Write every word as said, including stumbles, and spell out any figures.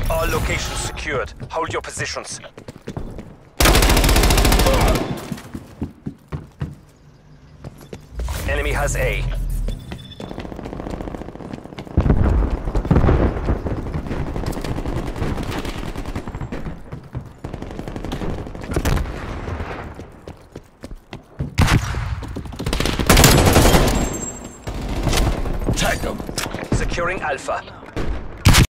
All locations secured. Hold your positions. Enemy has A. Tag them. Securing Alpha.